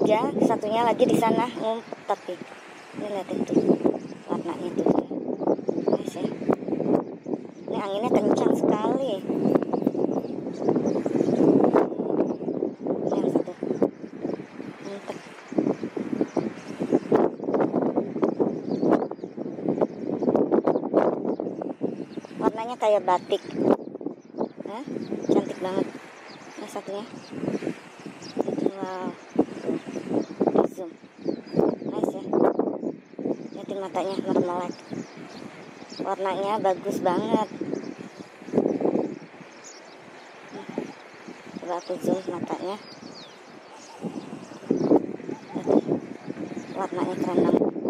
aja, satunya lagi di sana ngumpet. Tapi ini lihatin tuh warnanya tuh, nice ya. Ini anginnya kencang sekali. Ini yang satu ngumpet. Warnanya kayak batik. Nah, cantik banget. Yang satunya, wow, di zoom, nice ya. Lihatin matanya mermelek, warnanya bagus banget. Coba aku zoom matanya, lihatin, warnanya keren banget.